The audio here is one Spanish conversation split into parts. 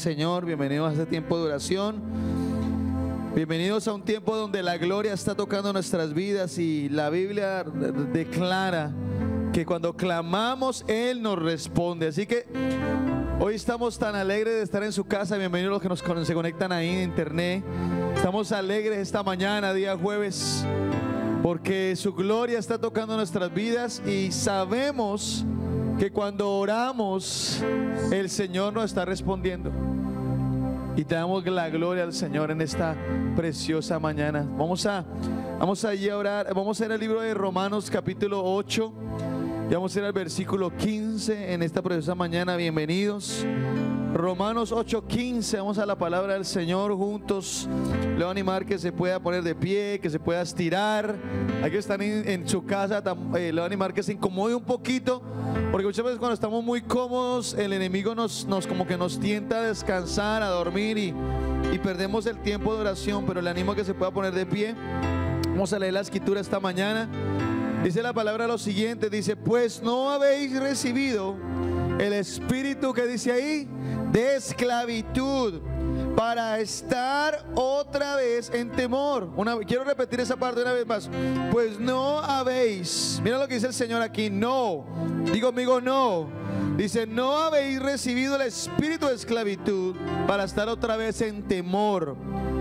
Señor, bienvenidos a este tiempo de oración. Bienvenidos a un tiempo donde la gloria está tocando nuestras vidas y la Biblia declara que cuando clamamos Él nos responde. Así que hoy estamos tan alegres de estar en su casa. Bienvenidos los que se conectan ahí en internet. Estamos alegres esta mañana, día jueves, porque su gloria está tocando nuestras vidas y sabemos que cuando oramos el Señor nos está respondiendo. Y te damos la gloria al Señor en esta preciosa mañana. Vamos allí a orar. Vamos a ir al libro de Romanos capítulo 8 y vamos a ir al versículo 15 en esta preciosa mañana. Bienvenidos. Romanos 8:15. Vamos a la palabra del Señor juntos. Le voy a animar que se pueda poner de pie, que se pueda estirar. Hay que estar en su casa. Le voy a animar que se incomode un poquito, porque muchas veces cuando estamos muy cómodos el enemigo nos como que nos tienta a descansar, a dormir y perdemos el tiempo de oración. Pero le animo a que se pueda poner de pie. Vamos a leer la escritura esta mañana. Dice la palabra lo siguiente, dice: pues no habéis recibido el espíritu, que dice ahí, de esclavitud, para estar otra vez en temor. Quiero repetir esa parte una vez más. Pues no habéis, mira lo que dice el Señor aquí, no, digo conmigo, no. Dice: no habéis recibido el espíritu de esclavitud para estar otra vez en temor,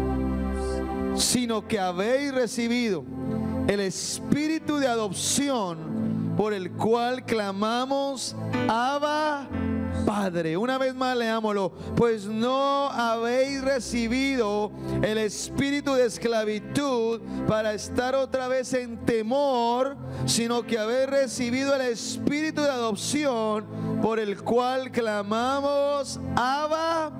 sino que habéis recibido el espíritu de adopción, por el cual clamamos: Abba, Padre. Una vez más leámoslo. Pues no habéis recibido el espíritu de esclavitud para estar otra vez en temor, sino que habéis recibido el espíritu de adopción, por el cual clamamos: Abba,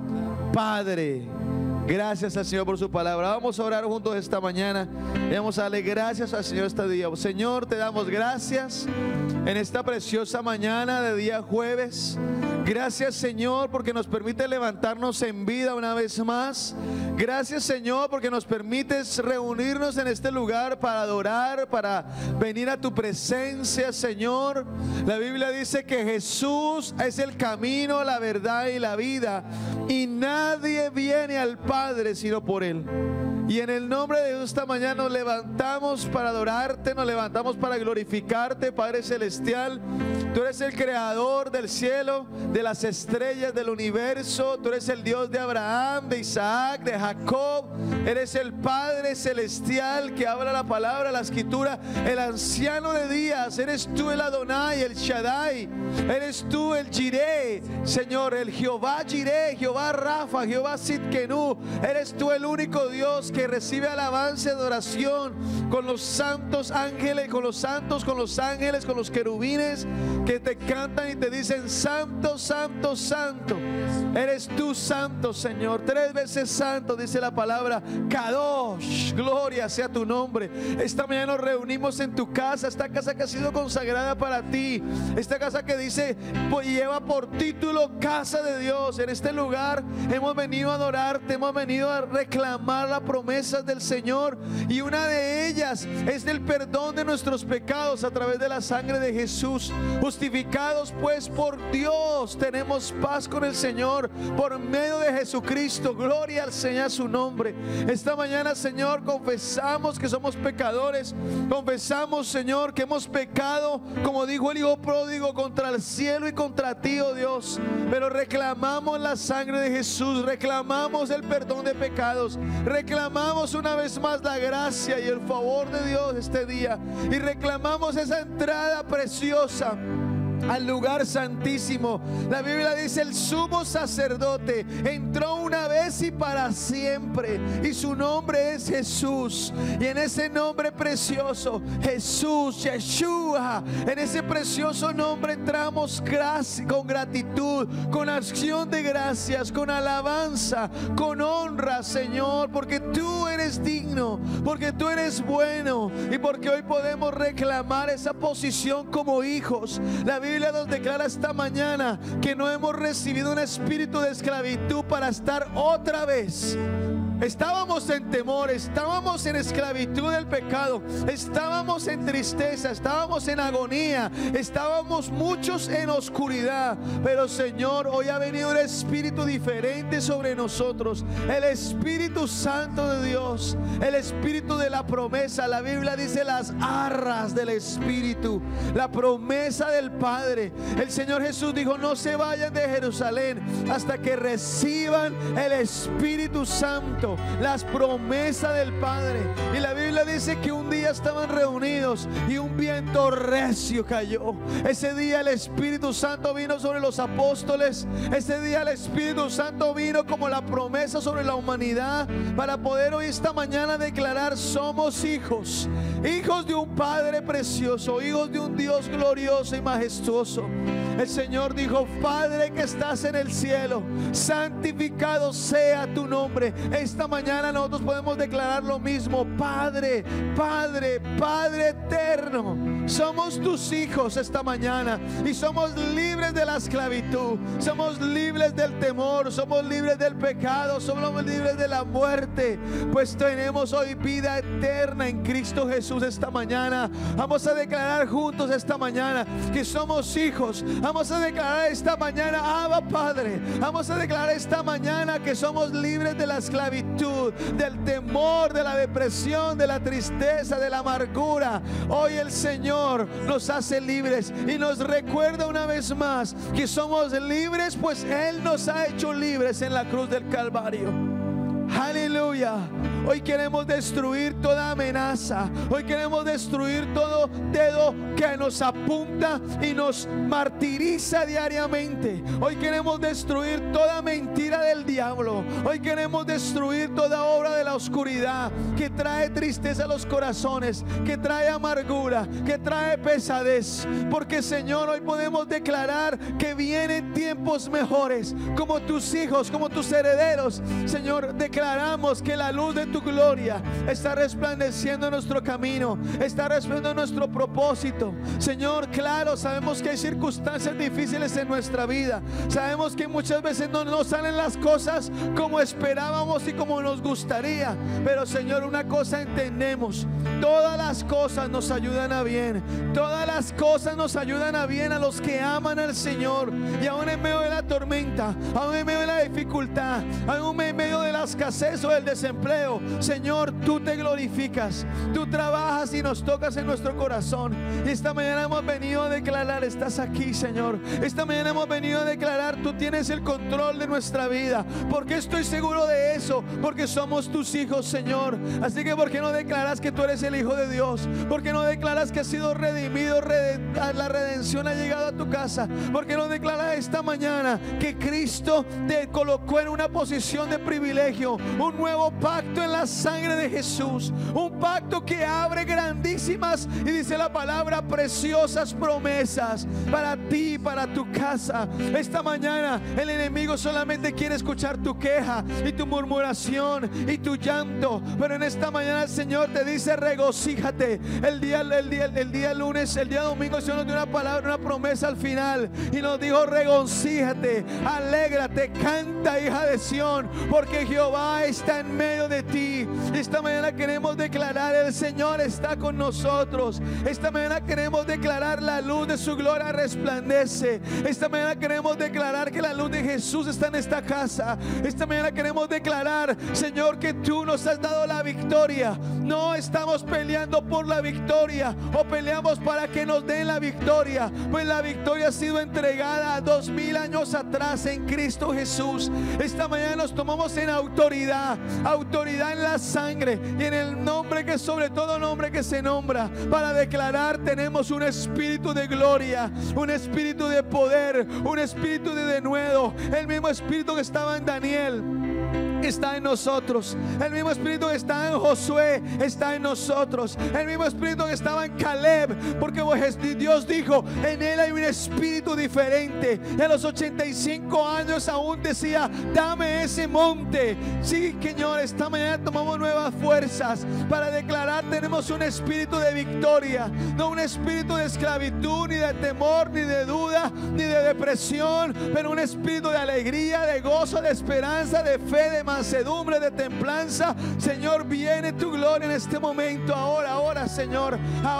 Padre. Gracias al Señor por su palabra. Vamos a orar juntos esta mañana y vamos a darle gracias al Señor este día. Señor, te damos gracias en esta preciosa mañana de día jueves. Gracias, Señor, porque nos permite levantarnos en vida una vez más. Gracias, Señor, porque nos permites reunirnos en este lugar para adorar, para venir a tu presencia, Señor. La Biblia dice que Jesús es el camino, la verdad y la vida, y nadie viene al Padre sino por Él. Y en el nombre de Dios esta mañana nos levantamos para adorarte, nos levantamos para glorificarte, Padre Celestial. Tú eres el creador del cielo, de las estrellas, del universo. Tú eres el Dios de Abraham, de Isaac, de Jacob. Eres el Padre Celestial que habla la palabra, la escritura, el anciano de días. Eres tú el Adonai, el Shaddai. Eres tú el Jireh, Señor, el Jehová Jireh, Jehová Rafa, Jehová Sidkenu. Eres tú el único Dios que recibe alabanza y adoración con los santos ángeles, con los santos, con los ángeles, con los querubines que te cantan y te dicen: santo, santo, santo. Eres tú santo, Señor, 3 veces santo, dice la palabra. Kadosh, gloria sea tu nombre. Esta mañana nos reunimos en tu casa, esta casa que ha sido consagrada para ti, esta casa que dice, pues lleva por título Casa de Dios. En este lugar hemos venido a adorarte, hemos venido a reclamar las promesas del Señor, y una de ellas es el perdón de nuestros pecados a través de la sangre de Jesús. Justificados pues por Dios, tenemos paz con el Señor por medio de Jesucristo. Gloria al Señor a su nombre. Esta mañana, Señor, confesamos que somos pecadores. Confesamos, Señor, que hemos pecado, como dijo el hijo pródigo, contra el cielo y contra ti, oh Dios. Pero reclamamos la sangre de Jesús, reclamamos el perdón de pecados, reclamamos una vez más la gracia y el favor de Dios este día, y reclamamos esa entrada preciosa al lugar santísimo. La Biblia dice: el sumo sacerdote entró una vez y para siempre, y su nombre es Jesús. Y en ese nombre precioso, Jesús, Yeshua, en ese precioso nombre entramos con gratitud, con acción de gracias, con alabanza, con honra, Señor, porque tú eres digno, porque tú eres bueno, y porque hoy podemos reclamar esa posición como hijos. La Biblia nos declara esta mañana que no hemos recibido un espíritu de esclavitud para estar otra vez Estábamos en temor, estábamos en esclavitud del pecado, estábamos en tristeza, estábamos en agonía, estábamos muchos en oscuridad. Pero Señor, hoy ha venido un espíritu diferente sobre nosotros, el Espíritu Santo de Dios, el espíritu de la promesa. La Biblia dice las arras del Espíritu, la promesa del Padre. El Señor Jesús dijo: no se vayan de Jerusalén hasta que reciban el Espíritu Santo, las promesas del Padre. Y la Biblia dice que un día estaban reunidos y un viento recio cayó. Ese día el Espíritu Santo vino sobre los apóstoles. Ese día el Espíritu Santo vino como la promesa sobre la humanidad, para poder hoy esta mañana declarar: somos hijos, hijos de un Padre precioso, hijos de un Dios glorioso y majestuoso. El Señor dijo: Padre que estás en el cielo, santificado sea tu nombre. Esta mañana nosotros podemos declarar lo mismo: Padre, Padre, Padre eterno, somos tus hijos esta mañana y somos libres de la esclavitud, somos libres del temor, somos libres del pecado, somos libres de la muerte, pues tenemos hoy vida eterna en Cristo Jesús. Esta mañana vamos a declarar juntos esta mañana que somos hijos. Vamos a declarar esta mañana: Abba Padre. Vamos a declarar esta mañana que somos libres de la esclavitud, del temor, de la depresión, de la tristeza, de la amargura. Hoy el Señor nos hace libres y nos recuerda una vez más que somos libres, pues Él nos ha hecho libres en la cruz del Calvario. Aleluya. Hoy queremos destruir toda amenaza. Hoy queremos destruir todo dedo que nos apunta y nos martiriza diariamente. Hoy queremos destruir toda mentira del diablo. Hoy queremos destruir toda obra de la oscuridad que trae tristeza a los corazones, que trae amargura, que trae pesadez. Porque Señor, hoy podemos declarar que vienen tiempos mejores. Como tus hijos, como tus herederos, Señor, declaramos que la luz de tu gloria está resplandeciendo nuestro camino, está resplandeciendo nuestro propósito. Señor, claro, sabemos que hay circunstancias difíciles en nuestra vida. Sabemos que muchas veces no nos salen las cosas como esperábamos y como nos gustaría. Pero Señor, una cosa entendemos: todas las cosas nos ayudan a bien. Todas las cosas nos ayudan a bien a los que aman al Señor. Y aún en medio de la tormenta, aún en medio de la dificultad, aún en medio de la escasez o del desempleo, Señor, tú te glorificas, tú trabajas y nos tocas en nuestro corazón. Y esta mañana hemos venido a declarar: estás aquí, Señor. Esta mañana hemos venido a declarar: tú tienes el control de nuestra vida. ¿Por qué estoy seguro de eso? Porque somos tus hijos, Señor. Así que ¿por qué no declaras que tú eres el Hijo de Dios? ¿Por qué no declaras que has sido redimido? La redención ha llegado a tu casa. ¿Por qué no declaras esta mañana que Cristo te colocó en una posición de privilegio? Un nuevo pacto en la sangre de Jesús, un pacto que abre grandísimas, y dice la palabra, preciosas promesas para ti, para tu casa. Esta mañana el enemigo solamente quiere escuchar tu queja y tu murmuración y tu llanto, pero en esta mañana el Señor te dice: regocíjate. El día lunes, el día domingo, el Señor nos dio una palabra, una promesa al final, y nos dijo: regocíjate, alégrate, canta, hija de Sión, porque Jehová está en medio de ti. Esta mañana queremos declarar: el Señor está con nosotros. Esta mañana queremos declarar: la luz de su gloria resplandece. Esta mañana queremos declarar que la luz de Jesús está en esta casa. Esta mañana queremos declarar, Señor, que tú nos has dado la victoria. No estamos peleando por la victoria o peleamos para que nos den la victoria, pues la victoria ha sido entregada 2000 años atrás en Cristo Jesús. Esta mañana nos tomamos en autoridad en la sangre y en el nombre que sobre todo nombre que se nombra, para declarar: tenemos un espíritu de gloria, un espíritu de poder, un espíritu de denuedo. El mismo espíritu que estaba en Daniel está en nosotros. El mismo espíritu que está en Josué está en nosotros. El mismo espíritu que estaba en Caleb, porque Dios dijo: en él hay un espíritu diferente. Y a los 85 años aún decía: dame ese monte. Sí, Señor, esta mañana mañana tomamos nuevas fuerzas para declarar: tenemos un espíritu de victoria, no un espíritu de esclavitud, ni de temor, ni de duda, ni de depresión, pero un espíritu de alegría, de gozo, de esperanza, de fe, de mansedumbre, de templanza. Señor, viene tu gloria en este momento. Ahora, Señor,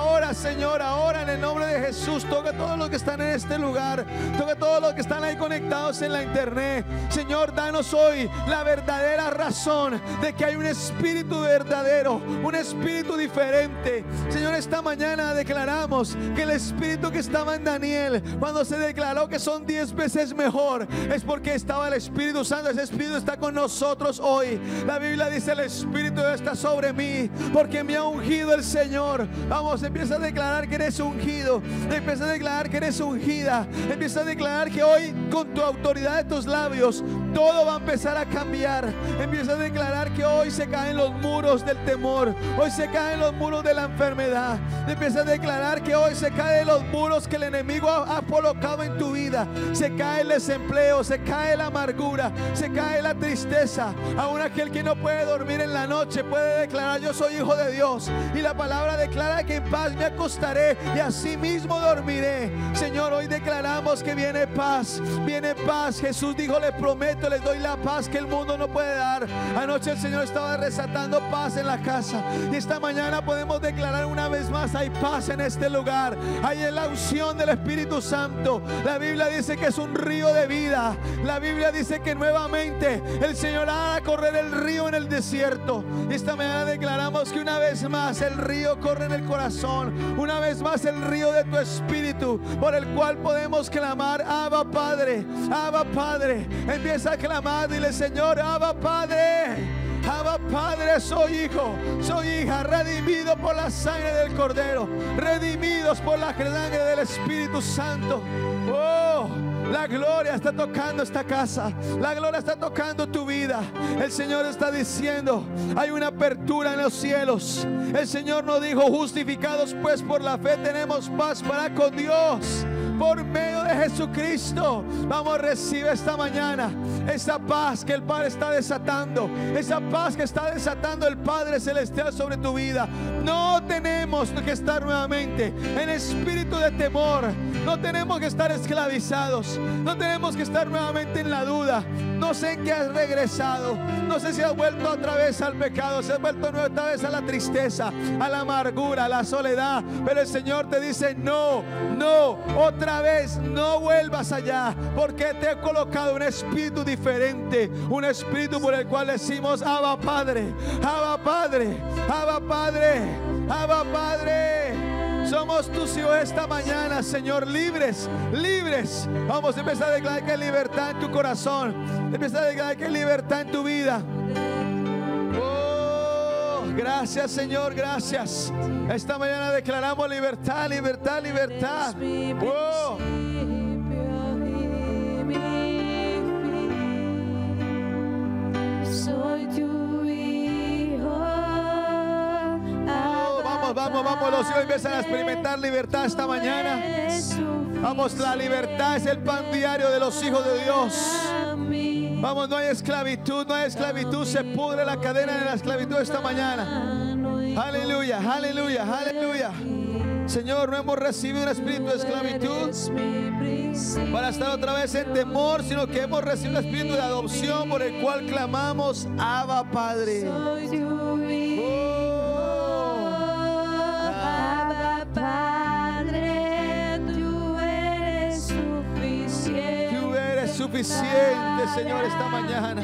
ahora en el nombre de Jesús. Toca a todos los que están en este lugar, toca a todos los que están ahí conectados en la internet. Señor, danos hoy la verdadera razón de que hay un espíritu verdadero, un espíritu diferente. Señor, esta mañana declaramos que el espíritu que estaba en Daniel, cuando se declaró que son 10 veces mejor, es porque estaba el Espíritu Santo. Ese espíritu está con nosotros hoy. La Biblia dice: el Espíritu está sobre mí porque me ha ungido el Señor. Vamos, empieza a declarar que eres ungido, empieza a declarar que eres ungida, empieza a declarar que hoy, con tu autoridad de tus labios, todo va a empezar a cambiar. Empieza a declarar que hoy se caen los muros del temor, hoy se caen los muros de la enfermedad. Empieza a declarar que hoy se caen los muros que el enemigo ha colocado en tu vida. Se cae el desempleo, se cae la amargura, se cae la tristeza. Aún aquel que no puede dormir en la noche puede declarar: yo soy hijo de Dios, y la palabra declara que en paz me acostaré y así mismo dormiré. Señor, hoy declaramos que viene paz, viene paz. Jesús dijo: les prometo, les doy la paz que el mundo no puede dar. Anoche el Señor estaba desatando paz en la casa, y esta mañana podemos declarar una vez más: hay paz en este lugar. Hay en la unción del Espíritu Santo. La Biblia dice que es un río de vida. La Biblia dice que nuevamente el Señor hará correr el río en el desierto. Y esta mañana declaramos que una vez más el río corre en el corazón, una vez más el río de tu espíritu, por el cual podemos clamar: Abba Padre, Abba Padre. Empieza a clamar, dile: Señor, Abba Padre. Abba Padre, soy hijo, soy hija, redimido por la sangre del Cordero, redimidos por la sangre del Espíritu Santo. Oh, la gloria está tocando esta casa, la gloria está tocando tu vida. El Señor está diciendo: hay una apertura en los cielos. El Señor nos dijo: justificados pues por la fe tenemos paz para con Dios por medio de Jesucristo. Vamos, recibe esta mañana esa paz que el Padre está desatando, esa paz que está desatando el Padre Celestial sobre tu vida. No tenemos que estar nuevamente en espíritu de temor, no tenemos que estar esclavizados, no tenemos que estar nuevamente en la duda. No sé en qué has regresado, no sé si has vuelto otra vez al pecado, si has vuelto otra vez a la tristeza, a la amargura, a la soledad, pero el Señor te dice: no, otra vez no vuelvas allá, porque te he colocado un espíritu diferente, un espíritu por el cual decimos: Abba Padre, Abba Padre, Abba Padre, Abba Padre. Somos tus hijos esta mañana, Señor, libres, libres. Vamos a empezar a declarar que hay libertad en tu corazón, empieza a declarar que hay libertad en tu vida. Oh, gracias, Señor, gracias. Esta mañana declaramos libertad, libertad, libertad. Oh. Soy tu hijo. Vamos, los hijos empiezan a experimentar libertad esta mañana. Vamos, la libertad es el pan diario de los hijos de Dios. Vamos, no hay esclavitud, se pudre la cadena de la esclavitud esta mañana. Aleluya, aleluya, aleluya. Señor, no hemos recibido un espíritu de esclavitud para estar otra vez en temor, sino que hemos recibido el espíritu de adopción por el cual clamamos: Abba Padre. Abba Padre, tú eres suficiente. Tú eres suficiente, Señor, esta mañana.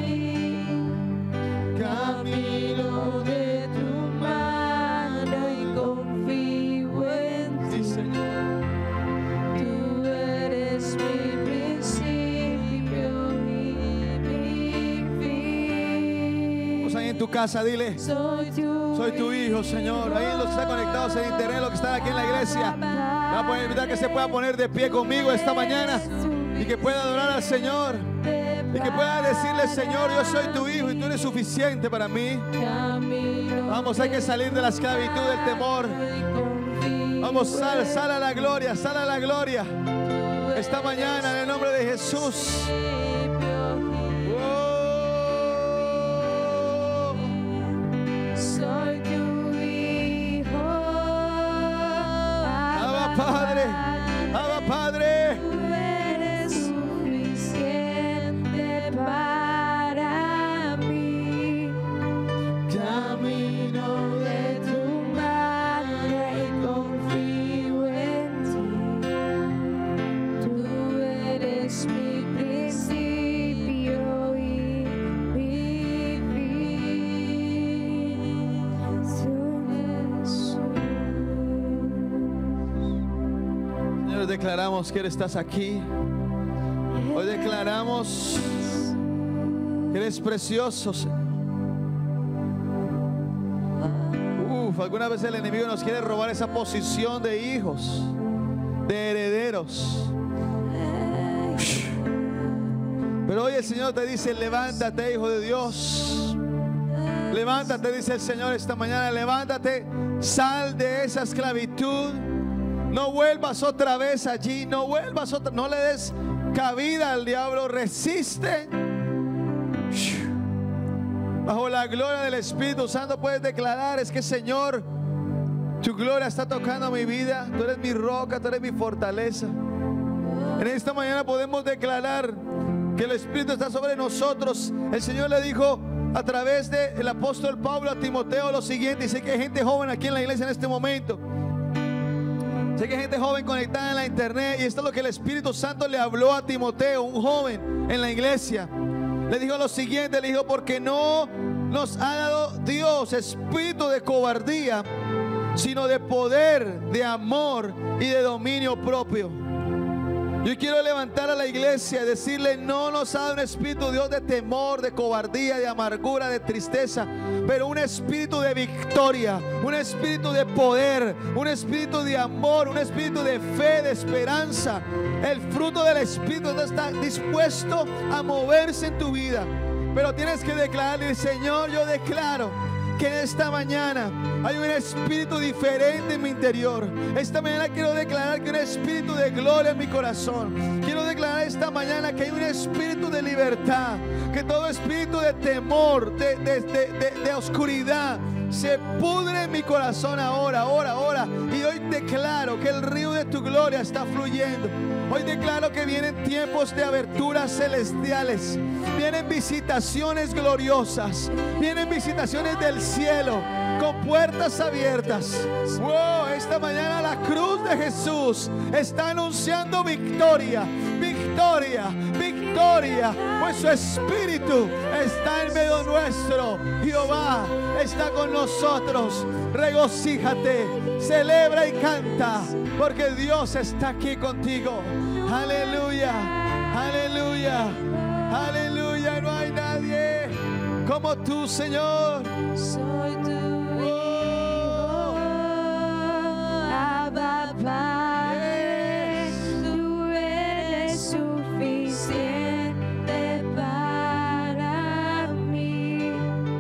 Camino de tu mano y confío en ti, Señor. Tú eres mi principio y mi fin. Vamos ahí en tu casa, dile: soy tu hijo, Señor. Ahí los que están conectados en internet, los que están aquí en la iglesia, voy a invitar que se pueda poner de pie conmigo esta mañana y que pueda adorar al Señor y que pueda decirle: Señor, yo soy tu hijo y tú eres suficiente para mí. Vamos, hay que salir de la esclavitud del temor. Vamos, sal a la gloria, sal a la gloria esta mañana en el nombre de Jesús. Oh. declaramos que estás aquí. Hoy declaramos que eres precioso, Señor. Algunas veces el enemigo nos quiere robar esa posición de hijos, de herederos. Pero hoy el Señor te dice: levántate, hijo de Dios. Levántate, dice el Señor esta mañana. Levántate, sal de esa esclavitud. No vuelvas otra vez allí. No vuelvas otra. No le des cabida al diablo. Resiste. Bajo la gloria del Espíritu Santo puedes declarar: es que, Señor, tu gloria está tocando mi vida. Tú eres mi roca, tú eres mi fortaleza. En esta mañana podemos declarar que el Espíritu está sobre nosotros. El Señor le dijo a través del apóstol Pablo a Timoteo lo siguiente. Y sé que hay gente joven aquí en la iglesia en este momento. Sé que hay gente joven conectada en la internet. Y esto es lo que el Espíritu Santo le habló a Timoteo, un joven en la iglesia. Le dijo lo siguiente, le dijo: porque no nos ha dado Dios espíritu de cobardía, sino de poder, de amor y de dominio propio. Yo quiero levantar a la iglesia y decirle: no nos ha dado un espíritu, Dios, de temor, de cobardía, de amargura, de tristeza, pero un espíritu de victoria, un espíritu de poder, un espíritu de amor, un espíritu de fe, de esperanza. El fruto del Espíritu está dispuesto a moverse en tu vida, pero tienes que declararle: Señor, yo declaro que en esta mañana hay un espíritu diferente en mi interior. Esta mañana quiero declarar que hay un espíritu de gloria en mi corazón. Quiero declarar esta mañana que hay un espíritu de libertad, que todo espíritu de temor, de oscuridad se pudre en mi corazón ahora. Y hoy declaro que el río de tu gloria está fluyendo. Hoy declaro que vienen tiempos de aberturas celestiales. Vienen visitaciones gloriosas. Vienen visitaciones del cielo con puertas abiertas. Wow, esta mañana la cruz de Jesús está anunciando victoria, victoria, victoria. Pues su Espíritu está en medio nuestro. Jehová está con nosotros. Regocíjate, celebra y canta, porque Dios está aquí contigo. Aleluya, aleluya, aleluya. No hay nadie como tú, Señor. Soy tu hijo, Abba Padre. Tú eres suficiente para mí.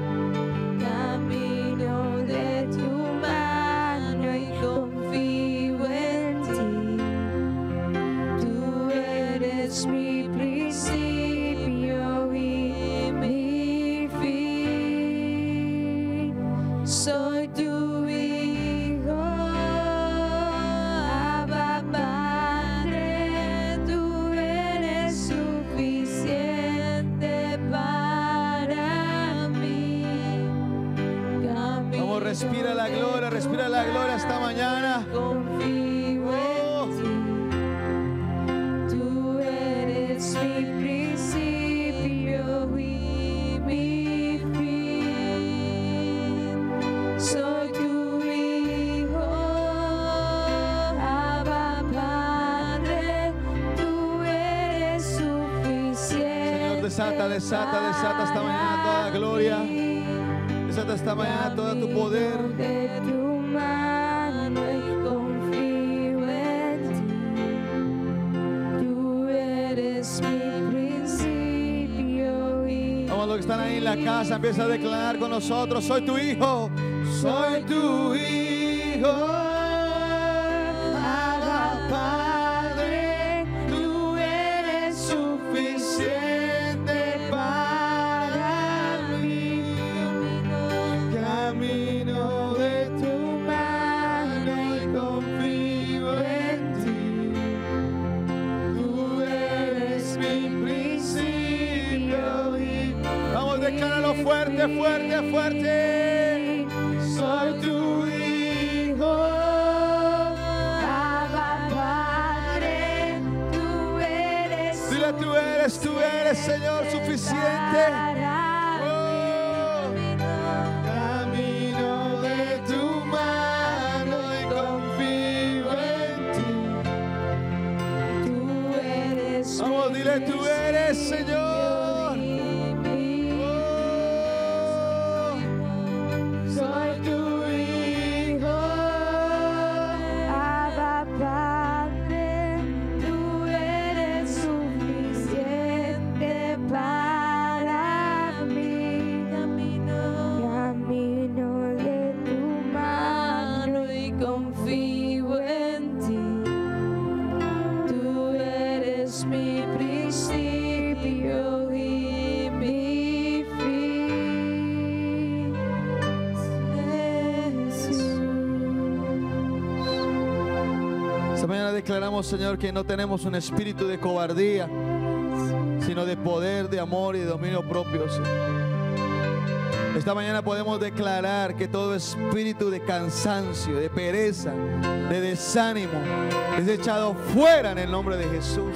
Camino de tu mano y confío en ti. Tú eres mi principio y mi fin. Soy tu hijo, Abba Padre. Tú eres suficiente para mí. Vamos, respira la gloria esta mañana. Confío en ti. Tú eres mi principio y mi fin. Soy tu hijo, Abba Padre. Tú eres suficiente. Señor, desata esta mañana toda gloria. Desata esta mañana todo tu poder. De tu mano y confío en ti. Tú eres mi principio y Vamos, los que están ahí en la casa, empieza a declarar con nosotros: soy tu hijo, soy tu hijo. Abba Padre, tú eres suficiente para mí. Camino de tu mano y confío en ti. Tú eres mi principio y... Vamos, decláralo fuerte, fuerte, fuerte. Soy tu hijo, Abba Padre. Tú eres dile: tú eres, Señor, suficiente. Oh, camino de tu mano y confío en ti. grande tú eres, Señor. Soy tu hijo, Abba Padre, tú eres suficiente para mí. Camino de tu mano y confío en ti. Tú eres mi principio y mi fin. Esta mañana declaramos, Señor, que no tenemos un espíritu de cobardía, sino de poder, de amor y de dominio propio, Señor. Esta mañana podemos declarar que todo espíritu de cansancio, de pereza, de desánimo es echado fuera en el nombre de Jesús.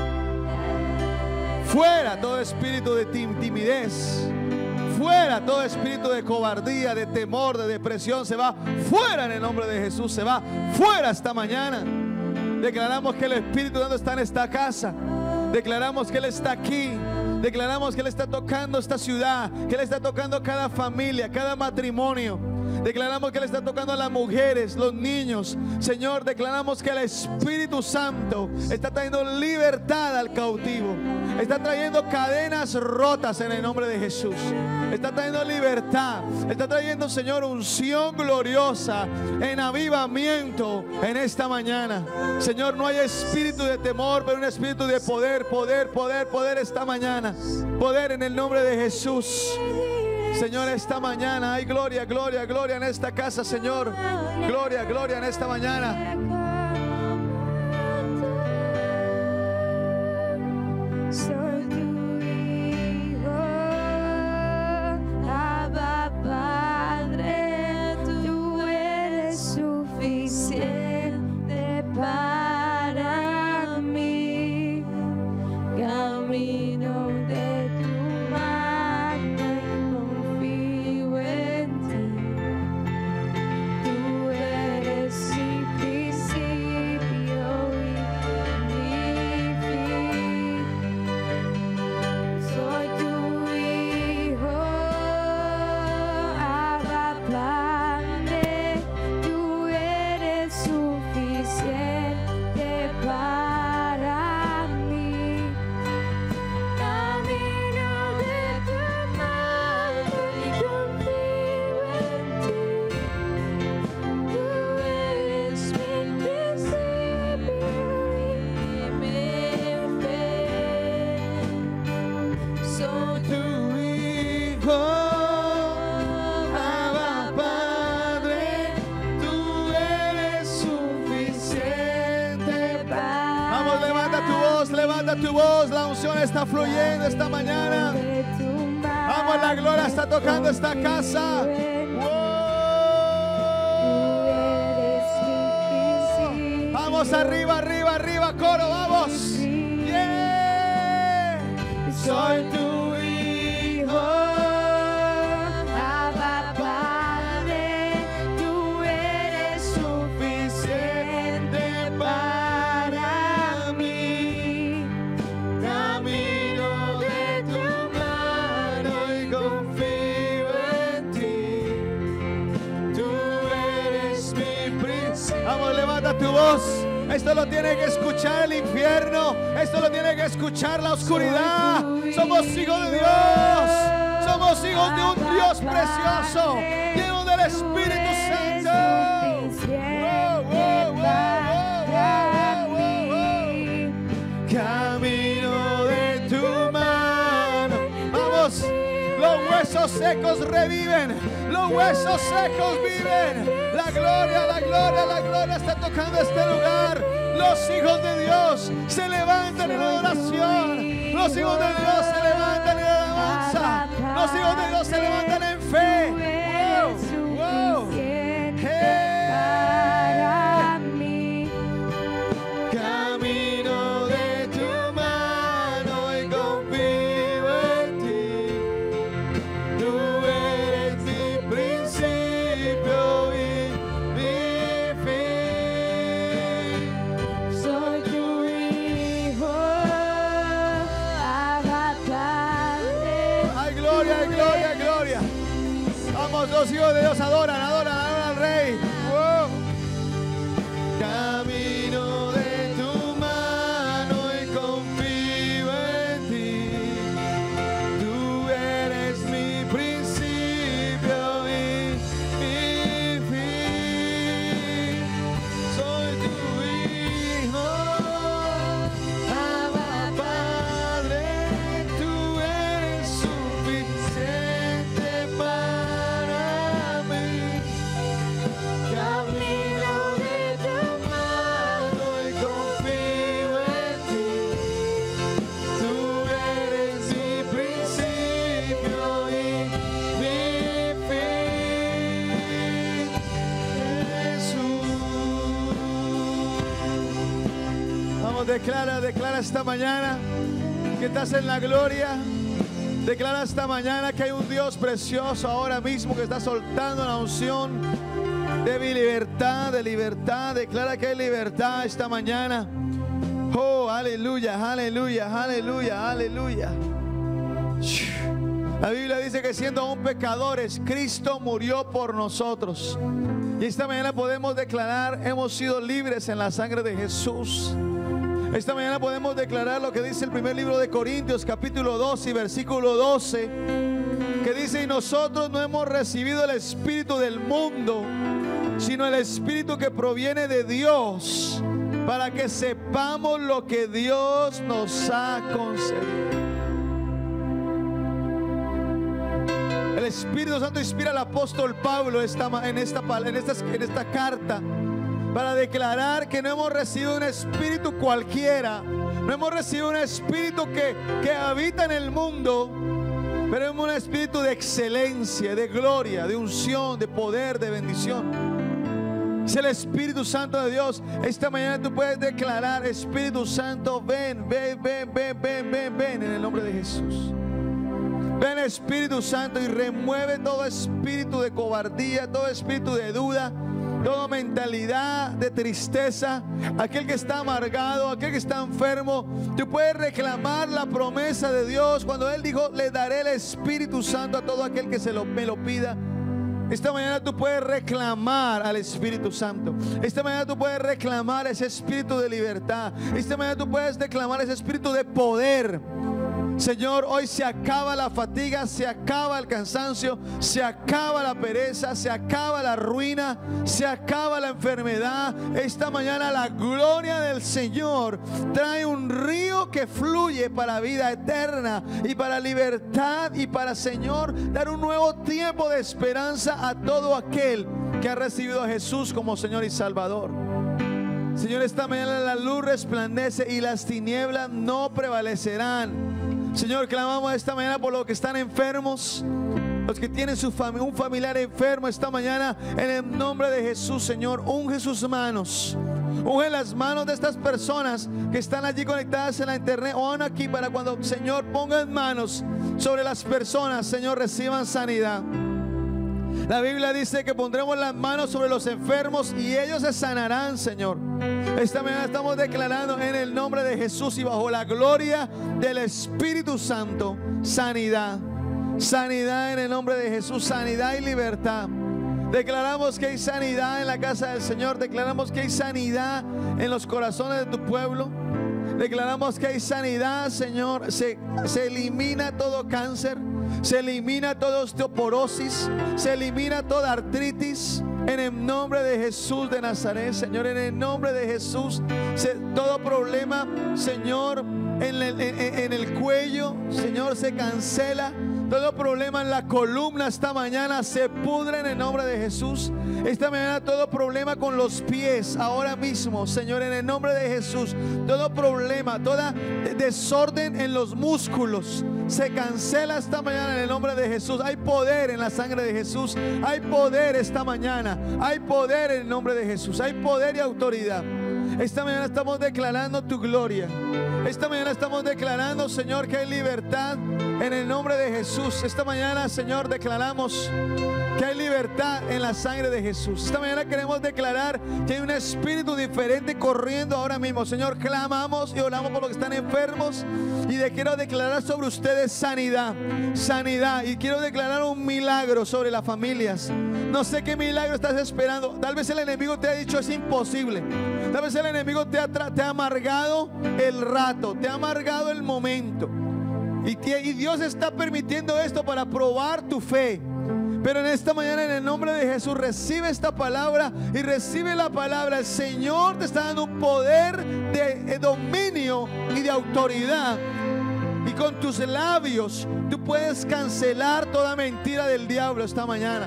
Fuera todo espíritu de timidez. Fuera todo espíritu de cobardía, de temor, de depresión. Se va fuera en el nombre de Jesús. Se va fuera esta mañana. Declaramos que el Espíritu Santo está en esta casa. Declaramos que Él está aquí. Declaramos que Él está tocando esta ciudad, que Él está tocando cada familia, cada matrimonio. Declaramos que Él está tocando a las mujeres, los niños. Señor, declaramos que el Espíritu Santo está trayendo libertad al cautivo. Está trayendo cadenas rotas en el nombre de Jesús. Está trayendo libertad. Está trayendo, Señor, unción gloriosa en avivamiento en esta mañana. Señor, no hay espíritu de temor, pero un espíritu de poder, poder, poder, poder esta mañana. Poder en el nombre de Jesús. Señor, esta mañana hay gloria, gloria, gloria en esta casa, Señor. Gloria, gloria en esta mañana. Soy tu hijo, Abba Padre, tú eres suficiente para mí. Camino de tu mano y confío en ti. Tú eres mi principio y mi fin. Soy tu hijo, Abba Padre, tú eres suficiente para mí. Camino de tu mano y confío en ti. Tú eres mi principio y mi fin. Soy Tu hijo, Abba Padre, tú eres suficiente. Vamos, levanta tu voz, la unción está fluyendo esta mañana. Vamos, la gloria está tocando esta casa. ¡Wow! Vamos, arriba, arriba, arriba, coro, vamos. Yeah. Soy tu hijo. Abba Padre, tú eres suficiente para mí. Camino de tu mano y confío en ti. Tú eres mi príncipe. Vamos, levanta tu voz. Esto lo tiene que escuchar el infierno. Esto lo tiene que escuchar la oscuridad. Somos hijos de Dios. Somos hijos de un Dios precioso, lleno del Espíritu Santo. Wow, wow, wow, wow, wow, wow. Camino de tu mano. Vamos, los huesos secos reviven. Los huesos secos viven. La gloria, la gloria, la gloria está tocando este lugar. Los hijos de Dios se levantan en adoración. Los hijos de Dios se levantan en alabanza. Los hijos de Dios se levantan en fe. Wow, wow. Para mí. Camino de tu mano y confío en ti. Tú eres mi principio y mi fin. Soy tu hijo, gloria, gloria, gloria. Vamos, los hijos de Dios, adoran, adoran, adoran al Rey. Wow. Camino de tu mano y confío en ti. Tú eres mi principio y mi fin. Soy tu hijo, Abba Padre. Tú eres suficiente para mí. Camino de tu mano y confío en ti. Tú eres mi principio y mi fin, Jesús. Vamos, declara esta mañana que estás en la gloria. Declara esta mañana que hay un Dios precioso ahora mismo que está soltando la unción de libertad, de libertad. Declara que hay libertad esta mañana. Oh, aleluya, aleluya, aleluya, aleluya. La Biblia dice que siendo aún pecadores, Cristo murió por nosotros. Y esta mañana podemos declarar, hemos sido libres en la sangre de Jesús. Esta mañana podemos declarar lo que dice el primer libro de Corintios, capítulo 12 y versículo 12, que dice: y nosotros no hemos recibido el espíritu del mundo, sino el espíritu que proviene de Dios, para que sepamos lo que Dios nos ha concedido. El Espíritu Santo inspira al apóstol Pablo en esta carta para declarar que no hemos recibido un espíritu cualquiera, no hemos recibido un espíritu que habita en el mundo, pero es un espíritu de excelencia, de gloria, de unción, de poder, de bendición. Es el Espíritu Santo de Dios. Esta mañana tú puedes declarar: Espíritu Santo, ven, ven, ven, ven, ven, ven, ven, en el nombre de Jesús. Ven, Espíritu Santo, y remueve todo espíritu de cobardía, todo espíritu de duda, toda mentalidad de tristeza. Aquel que está amargado, aquel que está enfermo, tú puedes reclamar la promesa de Dios cuando Él dijo: le daré el Espíritu Santo a todo aquel que me lo pida. Esta mañana tú puedes reclamar al Espíritu Santo. Esta mañana tú puedes reclamar ese espíritu de libertad. Esta mañana tú puedes declamar ese espíritu de poder. Señor, hoy se acaba la fatiga, se acaba el cansancio, se acaba la pereza, se acaba la ruina, se acaba la enfermedad. Esta mañana la gloria del Señor trae un río que fluye para vida eterna y para libertad y para, Señor, dar un nuevo tiempo de esperanza a todo aquel que ha recibido a Jesús como Señor y Salvador. Señor, esta mañana la luz resplandece y las tinieblas no prevalecerán. Señor, clamamos esta mañana por los que están enfermos, los que tienen un familiar enfermo esta mañana, en el nombre de Jesús. Señor, unge sus manos, unge las manos de estas personas que están allí conectadas en la internet o aún aquí, para cuando, Señor, pongan manos sobre las personas, Señor, reciban sanidad. La Biblia dice que pondremos las manos sobre los enfermos y ellos se sanarán, Señor. Esta mañana estamos declarando en el nombre de Jesús y bajo la gloria del Espíritu Santo, sanidad. Sanidad en el nombre de Jesús, sanidad y libertad. Declaramos que hay sanidad en la casa del Señor. Declaramos que hay sanidad en los corazones de tu pueblo. Declaramos que hay sanidad, Señor. Se elimina todo cáncer, se elimina toda osteoporosis, se elimina toda artritis. En el nombre de Jesús de Nazaret, Señor, en el nombre de Jesús, todo problema, Señor, en el cuello, Señor, se cancela. Todo problema en la columna esta mañana se pudre en el nombre de Jesús. Esta mañana todo problema con los pies, ahora mismo, Señor, en el nombre de Jesús. Todo problema, toda desorden en los músculos se cancela esta mañana en el nombre de Jesús. Hay poder en la sangre de Jesús. Hay poder esta mañana. Hay poder en el nombre de Jesús. Hay poder y autoridad. Esta mañana estamos declarando tu gloria. Esta mañana estamos declarando, Señor, que hay libertad En el nombre de Jesús, esta mañana, Señor, declaramos que hay libertad en la sangre de Jesús. Esta mañana queremos declarar que hay un espíritu diferente corriendo ahora mismo. Señor, clamamos y oramos por los que están enfermos. Y quiero declarar sobre ustedes sanidad, sanidad. Y quiero declarar un milagro sobre las familias. No sé qué milagro estás esperando. Tal vez el enemigo te ha dicho es imposible. Tal vez el enemigo te ha amargado el rato, te ha amargado el momento. Y Dios está permitiendo esto para probar tu fe. Pero en esta mañana, en el nombre de Jesús, recibe esta palabra y recibe la palabra. El Señor te está dando un poder de dominio y de autoridad. Y con tus labios tú puedes cancelar toda mentira del diablo esta mañana.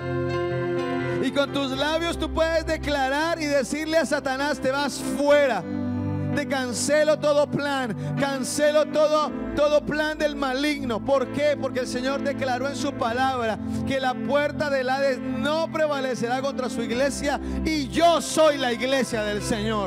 Y con tus labios tú puedes declarar y decirle a Satanás: te vas fuera. Te cancelo todo plan, cancelo todo plan del maligno. ¿Por qué? Porque el Señor declaró en su palabra que la puerta del Hades no prevalecerá contra su iglesia, y yo soy la iglesia del Señor.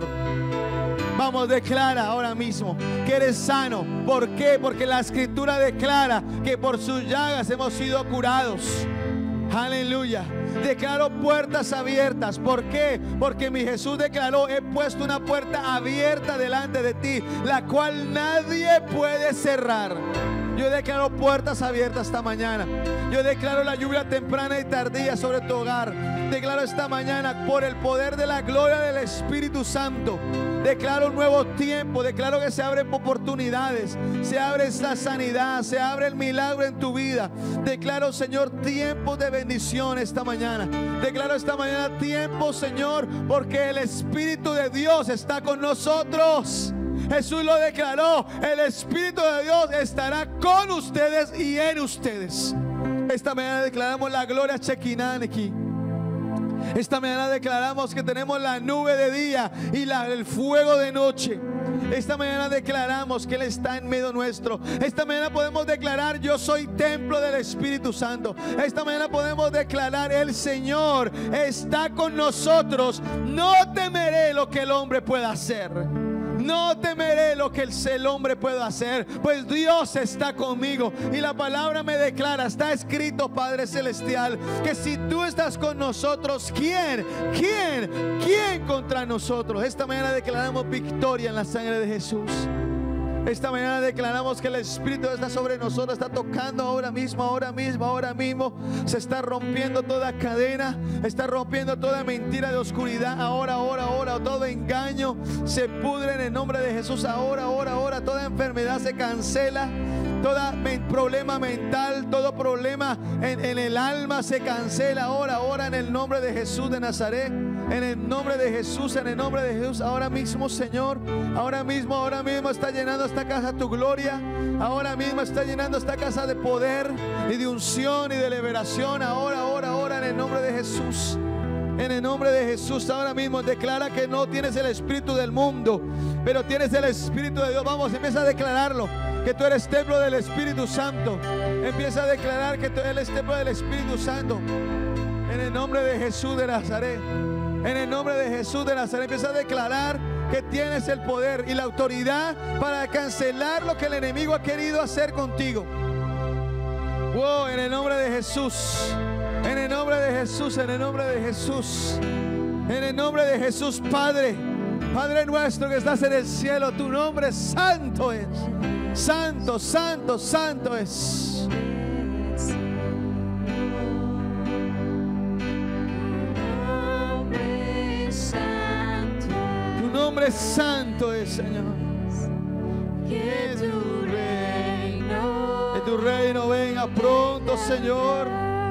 Vamos, declara ahora mismo que eres sano. ¿Por qué? Porque la Escritura declara que por sus llagas hemos sido curados. Aleluya. Declaro puertas abiertas. ¿Por qué? Porque mi Jesús declaró: he puesto una puerta abierta delante de ti, la cual nadie puede cerrar. Yo declaro puertas abiertas esta mañana. Yo declaro la lluvia temprana y tardía sobre tu hogar. Declaro esta mañana, por el poder de la gloria del Espíritu Santo, declaro un nuevo tiempo. Declaro que se abren oportunidades, se abre la sanidad, se abre el milagro en tu vida. Declaro, Señor, tiempos de bendición esta mañana. Declaro esta mañana tiempo, Señor, porque el Espíritu de Dios está con nosotros. Jesús lo declaró: el Espíritu de Dios estará con ustedes y en ustedes. Esta mañana declaramos la gloria Shekinah aquí. Esta mañana declaramos que tenemos la nube de día y el fuego de noche. Esta mañana declaramos que Él está en medio nuestro. Esta mañana podemos declarar: yo soy templo del Espíritu Santo. Esta mañana podemos declarar: el Señor está con nosotros. No temeré lo que el hombre pueda hacer. No temeré lo que el hombre pueda hacer, pues Dios está conmigo. Y la palabra me declara, está escrito, Padre Celestial, que si tú estás con nosotros, ¿quién contra nosotros? Esta mañana declaramos victoria en la sangre de Jesús. Esta mañana declaramos que el Espíritu está sobre nosotros, está tocando ahora mismo. Se está rompiendo toda cadena, está rompiendo toda mentira de oscuridad. Ahora, todo engaño se pudre en el nombre de Jesús. Ahora, toda enfermedad se cancela. Todo problema mental, todo problema en el alma se cancela ahora en el nombre de Jesús de Nazaret. En el nombre de Jesús, ahora mismo, Señor, ahora mismo está llenando esta casa tu gloria. Ahora mismo está llenando esta casa de poder y de unción y de liberación. Ahora en el nombre de Jesús. En el nombre de Jesús, ahora mismo declara que no tienes el espíritu del mundo, pero tienes el Espíritu de Dios. Vamos, empieza a declararlo, que tú eres templo del Espíritu Santo. Empieza a declarar que tú eres templo del Espíritu Santo. En el nombre de Jesús de Nazaret. En el nombre de Jesús de Nazaret, empieza a declarar que tienes el poder y la autoridad para cancelar lo que el enemigo ha querido hacer contigo. Wow, en el nombre de Jesús. En el nombre de Jesús, en el nombre de Jesús. En el nombre de Jesús, Padre. Padre nuestro que estás en el cielo, tu nombre santo es. Santo, santo, santo es. Tu nombre santo es, Señor. Que tu reino venga pronto, Señor.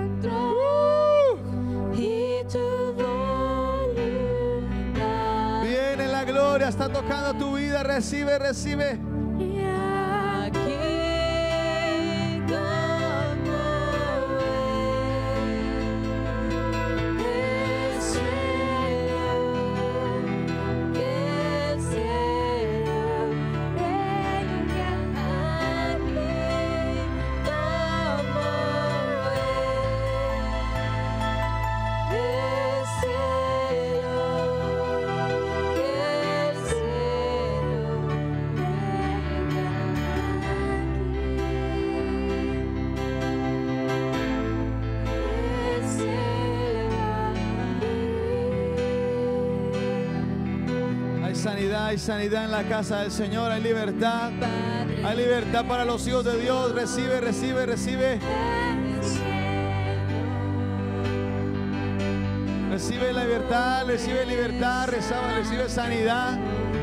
Viene la gloria, está tocando tu vida. Recibe, recibe. sanidad, hay sanidad en la casa del Señor, hay libertad para los hijos de Dios. Recibe, recibe, recibe. Recibe libertad, recibe sanidad.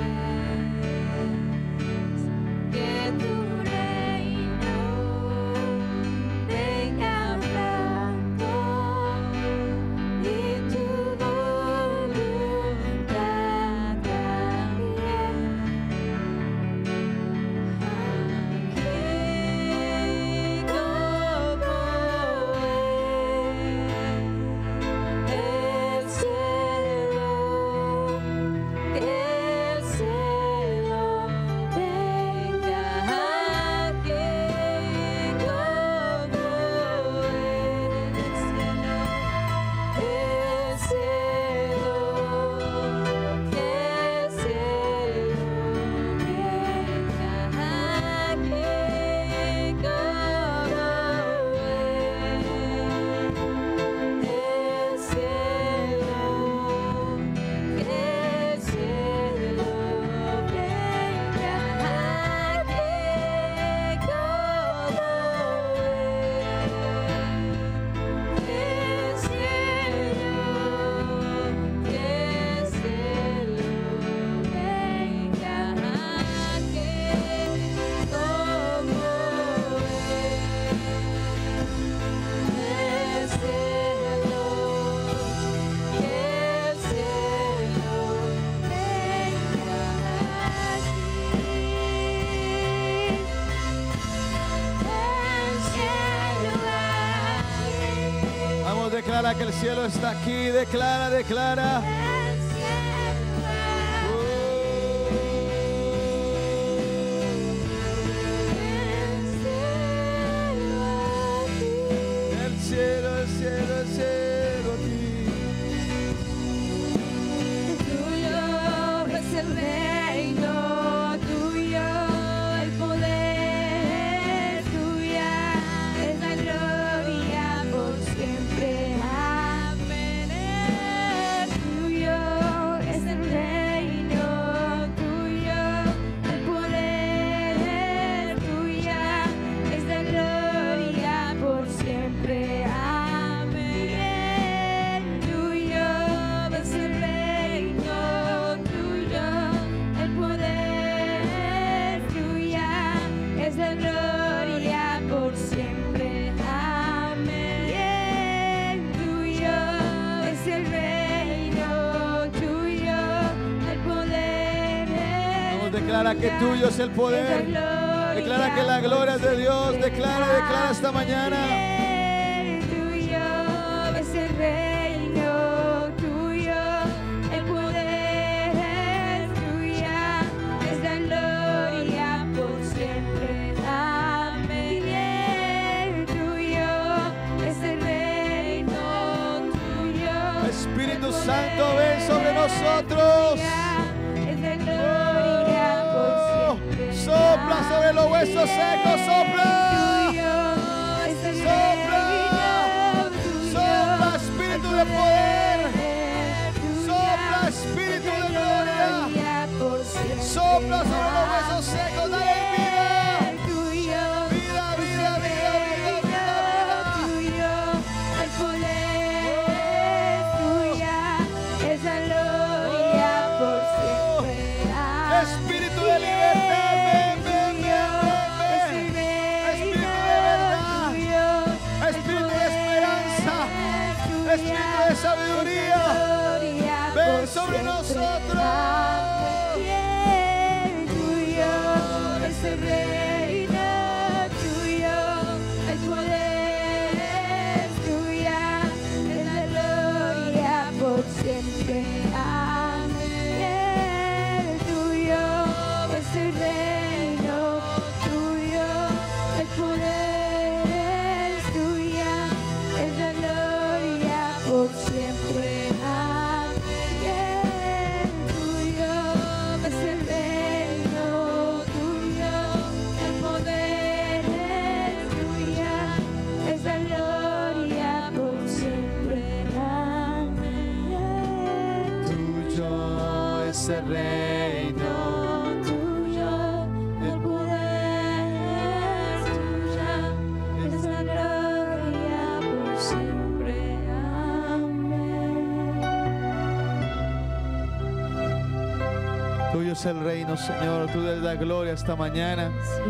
Declara que el cielo está aquí. Declara, declara. El cielo, el cielo, el cielo aquí. Tuyo es el reino, tuyo el poder, tuya es la gloria por siempre. Declara que tuyo es el poder. Declara que la gloria es de Dios. Declara, declara esta mañana. Tuyo es el reino, tuyo el poder, tuya es la gloria por siempre. Amén. Tuyo es el reino, tuyo. Espíritu Santo, ven sobre nosotros. Sopla sobre los huesos secos, sopla. Sopla. Sopla, espíritu de poder. Sopla, espíritu de gloria. Sopla sobre los huesos secos, dale vida. Vida, vida, vida, vida, vida, vida. El poder tuya es la gloria por siempre. Espíritu de libertad. Espíritu de sabiduría, ven sobre nosotros. Tuyo es el reino, tuyo el poder, tuya es la gloria por siempre. Amén. Tuyo es el reino, tuyo el poder, tuya es la gloria por siempre. Amén. Tuyo es el reino, tuyo el poder, tuya es la gloria por siempre. Amén. Tuyo es el reino. siempre. Amén. Tuyo es el reino, Señor. Tú des la gloria esta mañana.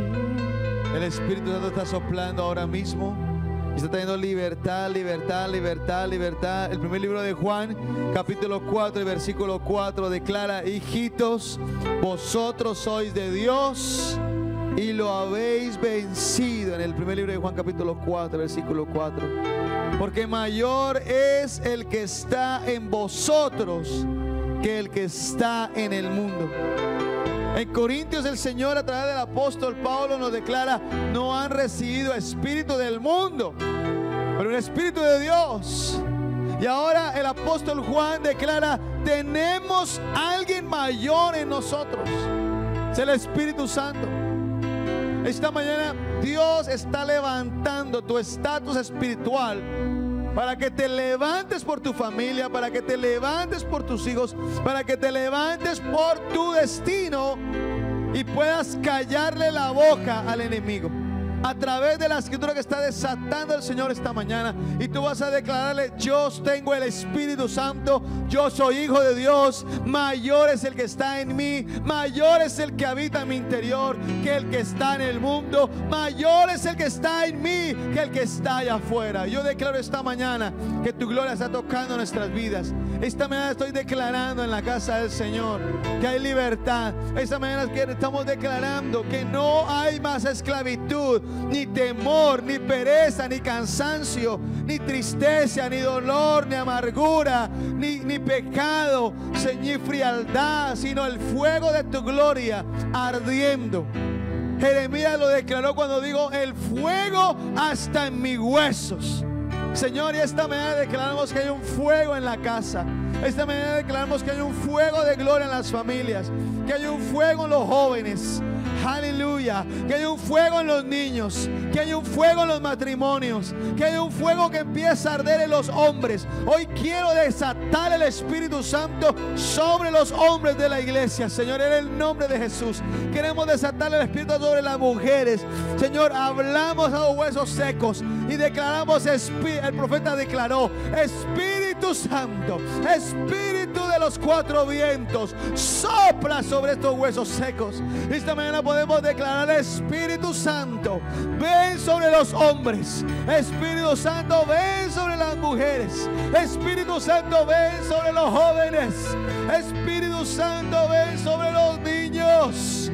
Sí. El Espíritu Santo está soplando ahora mismo. Está trayendo libertad, libertad, libertad, libertad. El primer libro de Juan, capítulo 4, y versículo 4 declara: hijitos, vosotros sois de Dios y lo habéis vencido. En el primer libro de Juan, capítulo 4, versículo 4. Porque mayor es el que está en vosotros que el que está en el mundo. En Corintios el Señor, a través del apóstol Pablo, nos declara: no han recibido espíritu del mundo, pero el Espíritu de Dios. Y ahora el apóstol Juan declara: tenemos alguien mayor en nosotros, es el Espíritu Santo. Esta mañana Dios está levantando tu estatus espiritual para que te levantes por tu familia, para que te levantes por tus hijos, para que te levantes por tu destino y puedas callarle la boca al enemigo a través de la escritura que está desatando el Señor esta mañana. Y tú vas a declararle: yo tengo el Espíritu Santo, yo soy hijo de Dios, mayor es el que está en mí, mayor es el que habita en mi interior que el que está en el mundo, mayor es el que está en mí que el que está allá afuera. Yo declaro esta mañana que tu gloria está tocando nuestras vidas. Esta mañana estoy declarando en la casa del Señor que hay libertad. Esta mañana estamos declarando que no hay más esclavitud, ni temor, ni pereza, ni cansancio, ni tristeza, ni dolor, ni amargura, ni pecado, ni frialdad, sino el fuego de tu gloria ardiendo. Jeremías lo declaró cuando dijo: el fuego hasta en mis huesos. Señor, y esta mañana declaramos que hay un fuego en la casa. Esta mañana declaramos que hay un fuego de gloria en las familias, que hay un fuego en los jóvenes. Aleluya. Que hay un fuego en los niños, que hay un fuego en los matrimonios, que hay un fuego que empieza a arder en los hombres. Hoy quiero desatar el Espíritu Santo sobre los hombres de la iglesia, Señor, en el nombre de Jesús. Queremos desatar el Espíritu sobre las mujeres, Señor. Hablamos a los huesos secos y declaramos: el profeta declaró: Espíritu Santo, Espíritu de los cuatro vientos, sopla sobre estos huesos secos. Esta mañana podemos declarar: Espíritu Santo, ven sobre los hombres. Espíritu Santo, ven sobre las mujeres. Espíritu Santo, ven sobre los jóvenes. Espíritu Santo, ven sobre los niños.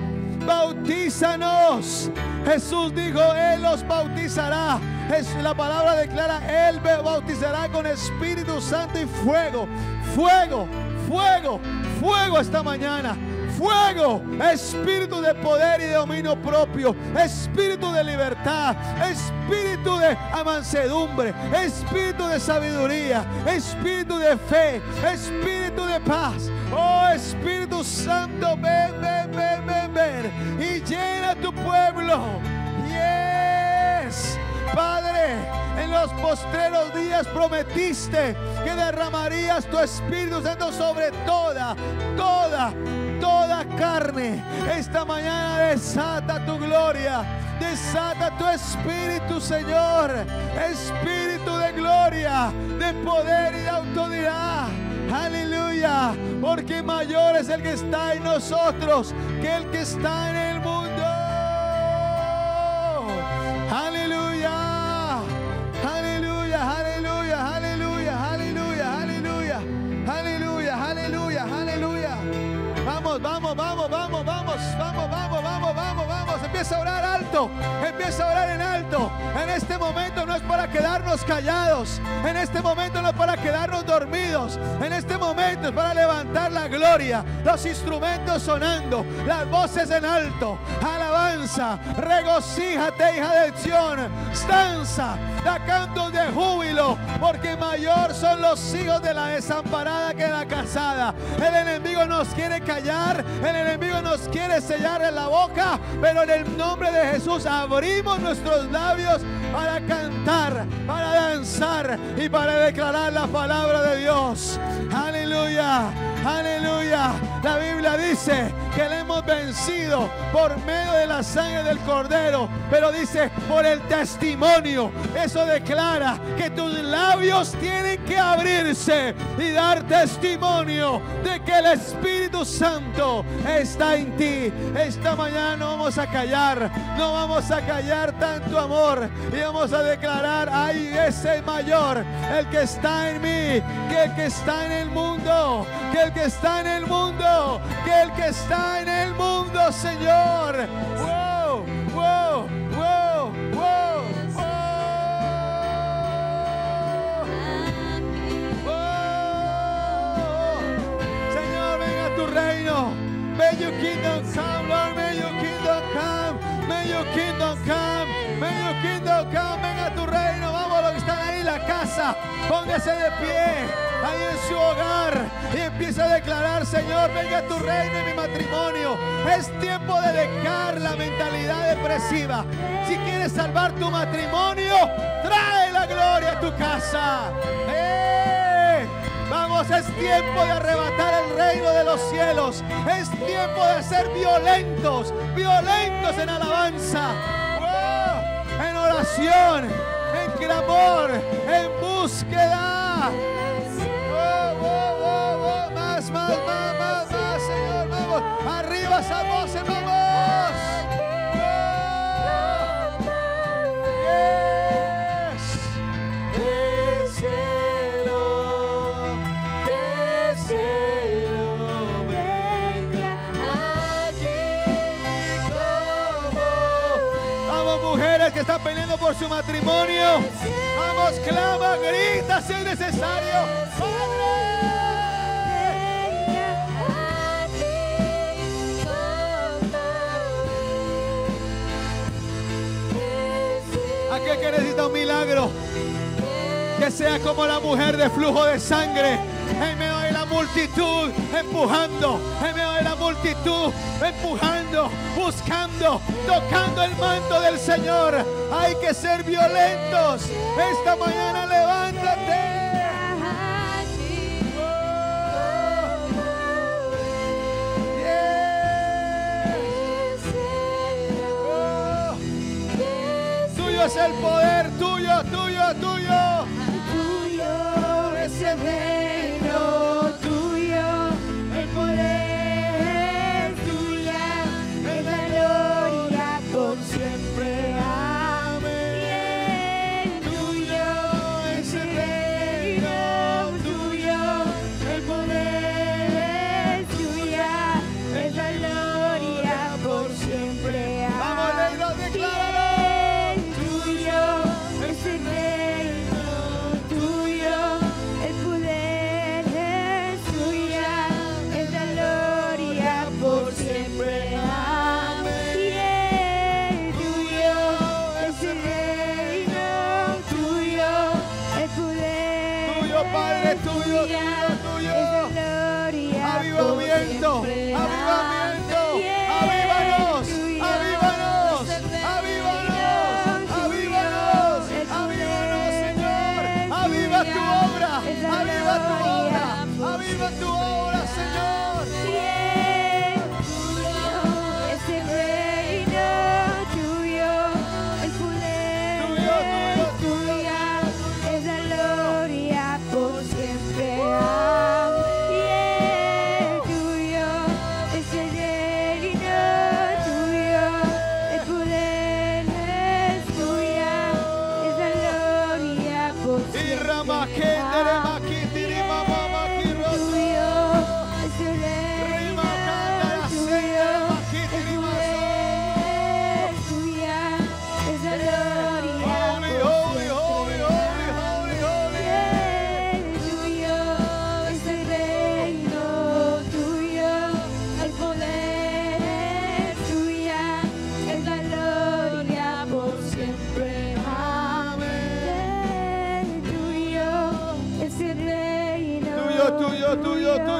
Bautízanos. Jesús dijo: Él los bautizará. La palabra declara: Él bautizará con Espíritu Santo y fuego. Fuego, fuego, fuego esta mañana. Fuego, espíritu de poder y de dominio propio, espíritu de libertad, espíritu de mansedumbre, espíritu de sabiduría, espíritu de fe, espíritu de paz. Oh, Espíritu Santo, ven, ven, ven, ven, ven y llena tu pueblo. Yes, Padre, en los postreros días prometiste que derramarías tu Espíritu Santo sobre toda carne. Esta mañana desata tu gloria, desata tu Espíritu, Señor. Espíritu de gloria, de poder y de autoridad. Aleluya, porque mayor es el que está en nosotros que el que está en el mundo. Aleluya, aleluya, aleluya, aleluya, aleluya, aleluya, aleluya, aleluya, aleluya. Vamos, vamos, vamos, vamos, vamos, vamos, vamos, vamos, vamos, vamos. Empieza a orar alto, empieza a orar en alto. En este momento no es para quedarnos callados, en este momento no es para quedarnos dormidos, en este momento es para levantar la gloria, los instrumentos sonando, las voces en alto, alabanza, regocíjate, hija de Sión, danza, da cantos de júbilo, porque mayor son los hijos de la desamparada que la casada. El enemigo nos quiere callar, el enemigo nos quiere sellar en la boca, pero en el nombre de Jesús abrimos nuestros labios para cantar, para danzar y para declarar la palabra de Dios. Aleluya, aleluya. La Biblia dice que le hemos vencido por medio de la sangre del Cordero, pero dice por el testimonio. Eso declara que tus labios tienen que abrirse y dar testimonio de que el Espíritu Santo está en ti. Esta mañana no vamos a callar, no vamos a callar tanto amor y vamos a declarar: ay, ese es mayor, el que está en mí, que el que está en el mundo, que el que está en el mundo, que el que está en el mundo, Señor. Wow, wow, wow, wow, wow, wow. Señor, venga a tu reino. May your kingdom come, Lord, may your kingdom come, may your kingdom come, may your kingdom come. Venga a tu reino. Vamos, los que están ahí en la casa, póngase de pie ahí en su hogar y empieza a declarar: Señor, venga a tu reino en mi matrimonio. Es tiempo de dejar la mentalidad depresiva. Si quieres salvar tu matrimonio, trae la gloria a tu casa. Vamos, es tiempo de arrebatar el reino de los cielos. Es tiempo de ser violentos, violentos en alabanza, en oración, en clamor, en búsqueda. Más, Señor, vamos. Arriba esa voz, vamos. Mujeres que están peleando por su matrimonio, vamos, clama, grita si es necesario. ¡Padre! Aquel que necesita un milagro, que sea como la mujer de flujo de sangre, en medio de la multitud, empujando, en medio de la multitud, empujando, buscando, tocando el manto del Señor. Hay que ser violentos. Esta mañana levántate. Tuyo es el poder, tuyo, tuyo, tuyo. Tuyo es el reino, tuyo el poder, tuya es la gloria por siempre. Amén. Tuyo es el reino, tuyo el poder, tuya es la gloria por siempre. Vamos, Leathorne, decláralo. Tuyo, tuyo, avivamiento, avivamiento, avívanos, avívanos, avívanos, avívanos, avívanos, Señor, aviva tu obra, aviva tu obra, aviva tu obra, Señor. Tuyo es el reino, tuyo el poder, tuya es la gloria por siempre. Tuyo es el reino, tuyo el poder, tuya es la gloria por siempre. Tuyo es el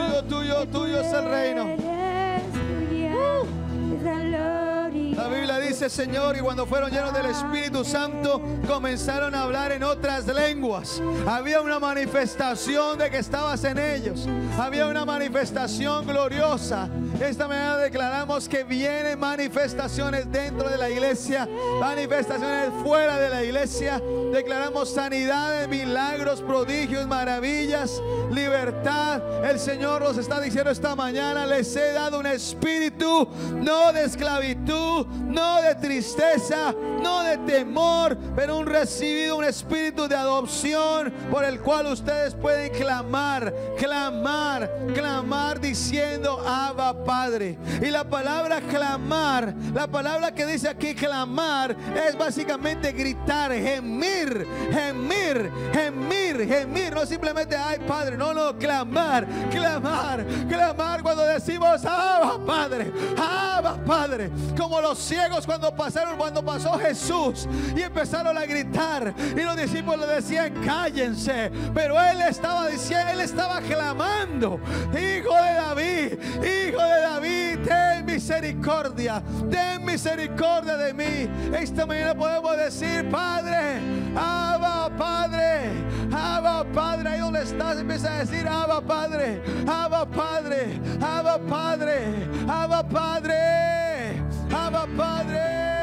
tuyo es el reino. La Biblia dice dice, Señor, y cuando fueron llenos del Espíritu Santo, comenzaron a hablar en otras lenguas. Había una manifestación de que estabas en ellos. Había una manifestación gloriosa. Esta mañana declaramos que vienen manifestaciones dentro de la iglesia, manifestaciones fuera de la iglesia. Declaramos sanidades, milagros, prodigios, maravillas, libertad. El Señor nos está diciendo esta mañana: les he dado un espíritu, no de esclavitud, no de tristeza, no de temor, pero recibido un espíritu de adopción, por el cual ustedes pueden clamar, clamar, clamar, diciendo: Abba, Padre. Y la palabra clamar, la palabra que dice aquí clamar, es básicamente gritar, gemir, gemir, gemir, gemir. No simplemente ay Padre, no, no, clamar, clamar, clamar. Cuando decimos Abba, Padre, Abba, Padre, como los ciegos cuando pasó Jesús y empezaron a gritar, y los discípulos decían cállense, pero él estaba diciendo, él estaba clamando: Hijo de David, Hijo de David, ten misericordia de mí. Esta mañana podemos decir: Padre, Abba, Padre, Abba, Padre. Ahí donde estás, empieza a decir: Abba, Padre, Abba, Padre, Abba, Padre, Abba, Padre, Abba, Padre,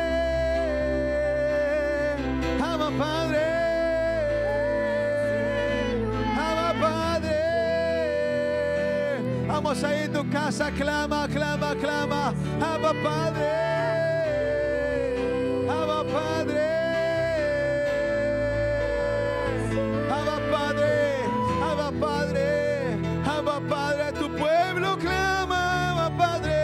Abba, Padre, Abba, Padre. Vamos ahí en tu casa, clama, clama, clama: Abba, Padre, Abba, Padre, Abba, Padre, Abba, Padre, Abba, Padre. Tu pueblo clama: Abba, Padre.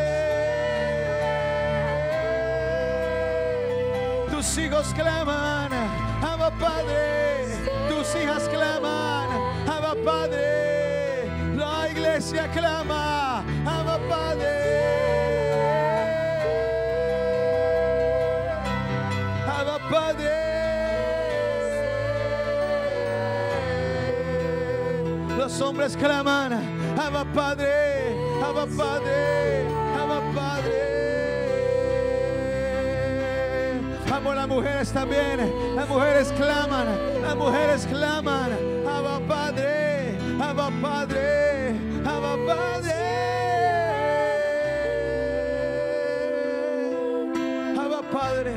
Tus hijos claman: Abba, Padre. Tus hijas claman: Abba, Padre. La iglesia clama: Abba, Padre. Abba, Padre. Los hombres claman: Abba, Padre, Abba, Padre, Abba, Padre. Amo, las mujeres también. Las mujeres claman, las mujeres claman: Abba, Padre, Abba, Padre, Abba, Padre, Abba, Padre.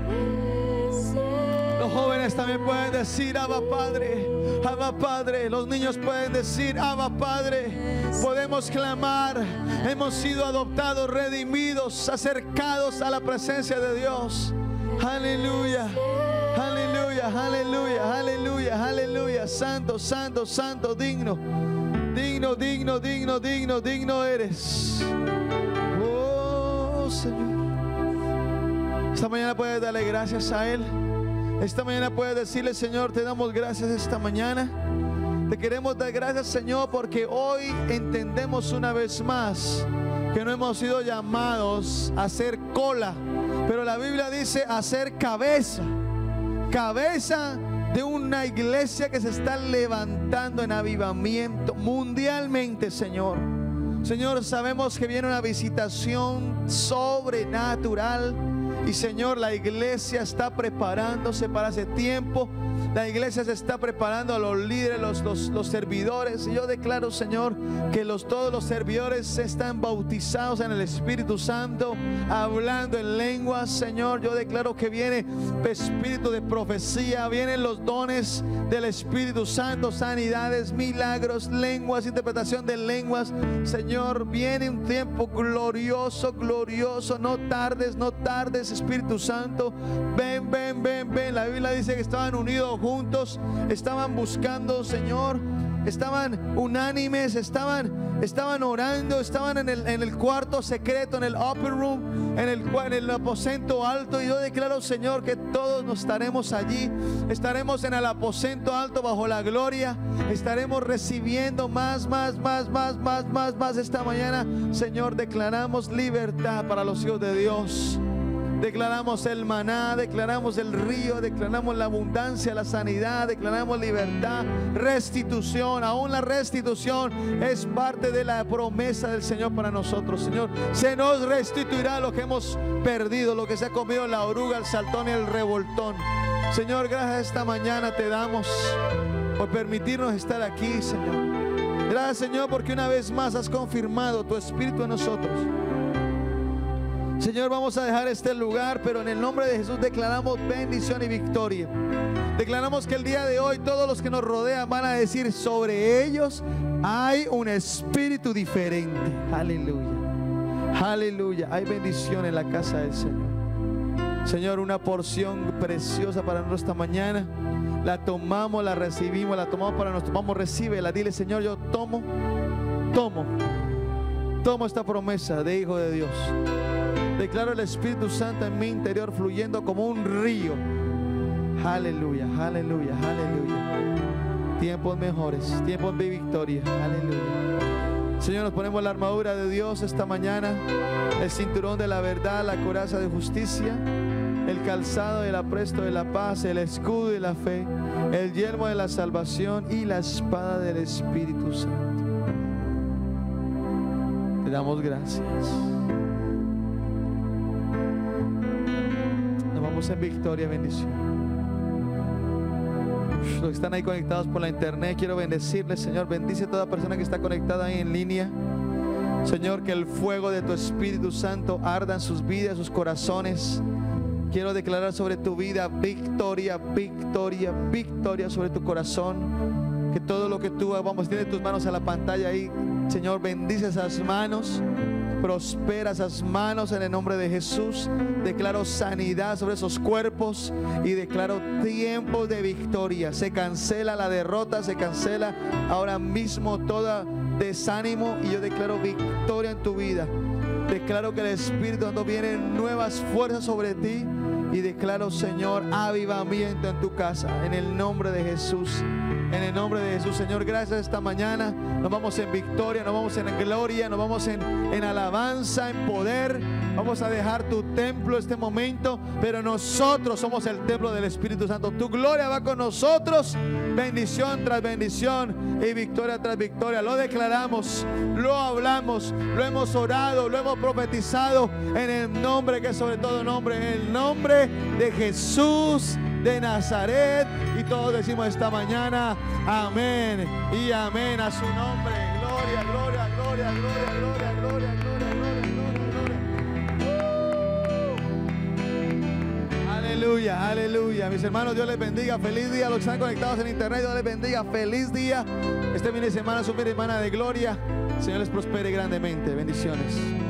Los jóvenes también pueden decir: Abba, Padre, Abba, Padre. Los niños pueden decir: Abba, Padre. Podemos clamar. Hemos sido adoptados, redimidos, acercados a la presencia de Dios. Aleluya, aleluya, aleluya, aleluya, aleluya. Santo, santo, santo, digno, digno, digno, digno, digno, digno eres. Oh, Señor. Esta mañana puedes darle gracias a Él. Esta mañana puedes decirle: Señor, te damos gracias esta mañana. Te queremos dar gracias, Señor, porque hoy entendemos una vez más que no hemos sido llamados a ser cola, pero la Biblia dice a ser cabeza. Cabeza de una iglesia que se está levantando en avivamiento mundialmente, Señor. Señor, sabemos que viene una visitación sobrenatural. Y Señor, la iglesia está preparándose para ese tiempo. La iglesia se está preparando, a los líderes, los servidores. Y yo declaro, Señor, que todos los servidores están bautizados en el Espíritu Santo, hablando en lenguas. Señor, yo declaro que viene espíritu de profecía, vienen los dones del Espíritu Santo, sanidades, milagros, lenguas, interpretación de lenguas. Señor, viene un tiempo glorioso, glorioso. No tardes, no tardes, Espíritu Santo. Ven, ven, ven, ven. La Biblia dice que estaban unidos juntos, estaban buscando, Señor, estaban unánimes, estaban orando, estaban en el cuarto secreto, en el upper room, en el aposento alto. Y yo declaro, Señor, que todos nos estaremos allí, estaremos en el aposento alto bajo la gloria, estaremos recibiendo más esta mañana. Señor, declaramos libertad para los hijos de Dios. Declaramos el maná, declaramos el río, declaramos la abundancia, la sanidad, declaramos libertad, restitución. Aún la restitución es parte de la promesa del Señor para nosotros. Señor, se nos restituirá lo que hemos perdido, lo que se ha comido la oruga, el saltón y el revoltón. Señor, gracias esta mañana te damos por permitirnos estar aquí, Señor. Gracias, Señor, porque una vez más has confirmado tu Espíritu en nosotros. Señor, vamos a dejar este lugar, pero en el nombre de Jesús declaramos bendición y victoria. Declaramos que el día de hoy todos los que nos rodean van a decir: sobre ellos hay un espíritu diferente. Aleluya, aleluya. Hay bendición en la casa del Señor. Señor, una porción preciosa para nosotros esta mañana. La tomamos, la recibimos, la tomamos para nosotros. Vamos, recíbela. Dile: Señor, yo tomo esta promesa de hijo de Dios. Declaro el Espíritu Santo en mi interior fluyendo como un río. Aleluya, aleluya, aleluya. Tiempos mejores, tiempos de victoria. Aleluya. Señor, nos ponemos la armadura de Dios esta mañana, el cinturón de la verdad, la coraza de justicia, el calzado del apresto de la paz, el escudo de la fe, el yelmo de la salvación y la espada del Espíritu Santo. Te damos gracias. En victoria, bendición. Los que están ahí conectados por la internet, quiero bendecirles, Señor. Bendice a toda persona que está conectada ahí en línea. Señor, que el fuego de tu Espíritu Santo arda en sus vidas, sus corazones. Quiero declarar sobre tu vida victoria, victoria, victoria sobre tu corazón. Que todo lo que tú, vamos, tiene tus manos a la pantalla ahí, Señor, bendice esas manos. Prospera esas manos en el nombre de Jesús. Declaro sanidad sobre esos cuerpos y declaro tiempos de victoria. Se cancela la derrota, se cancela ahora mismo todo desánimo y yo declaro victoria en tu vida. Declaro que el Espíritu Santo viene en nuevas fuerzas sobre ti y declaro, Señor, avivamiento en tu casa en el nombre de Jesús. En el nombre de Jesús, Señor, gracias esta mañana. Nos vamos en victoria, nos vamos en gloria, nos vamos en alabanza, en poder. Vamos a dejar tu templo este momento, pero nosotros somos el templo del Espíritu Santo. Tu gloria va con nosotros, bendición tras bendición y victoria tras victoria. Lo declaramos, lo hablamos, lo hemos orado, lo hemos profetizado en el nombre que es sobre todo nombre, en el nombre de Jesús de Nazaret. Y todos decimos esta mañana amén y amén a su nombre. Gloria, gloria, gloria, gloria, gloria, gloria, gloria, gloria. Aleluya, aleluya. Mis hermanos, Dios les bendiga. Feliz día a los que están conectados en internet. Dios les bendiga. Feliz día. Este fin de semana es un fin de semana de gloria. El Señor les prospere grandemente. Bendiciones.